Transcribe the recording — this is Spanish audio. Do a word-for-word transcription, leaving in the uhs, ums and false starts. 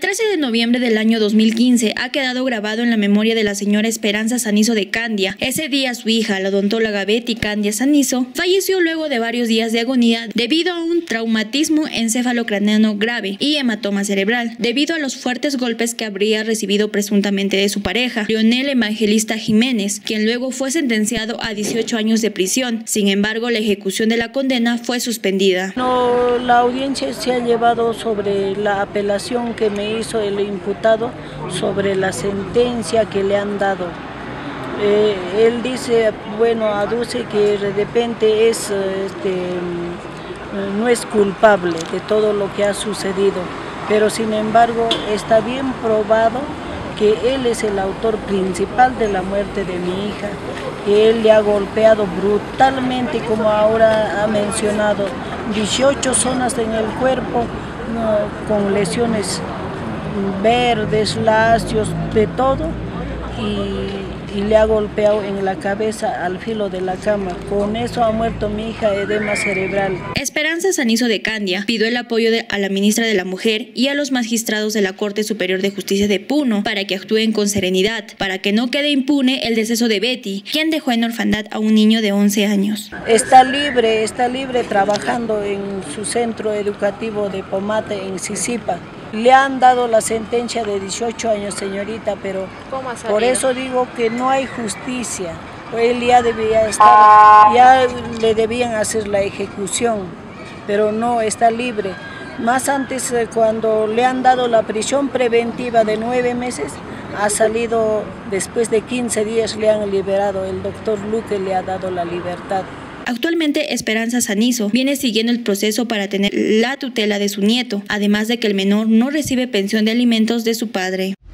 trece de noviembre del año dos mil quince ha quedado grabado en la memoria de la señora Esperanza Sanizo de Candia. Ese día su hija, la odontóloga Betty Candia Sanizo, falleció luego de varios días de agonía debido a un traumatismo encefalocraneano grave y hematoma cerebral, debido a los fuertes golpes que habría recibido presuntamente de su pareja, Leonel Evangelista Jiménez, quien luego fue sentenciado a dieciocho años de prisión. Sin embargo, la ejecución de la condena fue suspendida. No, la audiencia se ha llevado sobre la apelación que me hizo el imputado sobre la sentencia que le han dado. Eh, él dice, bueno, aduce que de repente es, este, no es culpable de todo lo que ha sucedido, pero sin embargo está bien probado que él es el autor principal de la muerte de mi hija, que él le ha golpeado brutalmente, como ahora ha mencionado, dieciocho zonas en el cuerpo, no, con lesiones verdes, lacios, de todo, y, y le ha golpeado en la cabeza al filo de la cama. Con eso ha muerto mi hija, edema cerebral. Esperanza Sanizo de Candia pidió el apoyo de, a la ministra de la Mujer y a los magistrados de la Corte Superior de Justicia de Puno para que actúen con serenidad, para que no quede impune el deceso de Betty, quien dejó en orfandad a un niño de once años. Está libre, está libre trabajando en su centro educativo de Pomate, en Sisipa. Le han dado la sentencia de dieciocho años, señorita, pero por eso digo que no hay justicia. Él ya debía estar, ya le debían hacer la ejecución, pero no, está libre. Más antes, cuando le han dado la prisión preventiva de nueve meses, ha salido después de quince días, le han liberado. El doctor Luque le ha dado la libertad. Actualmente Esperanza Sanizo viene siguiendo el proceso para tener la tutela de su nieto, además de que el menor no recibe pensión de alimentos de su padre.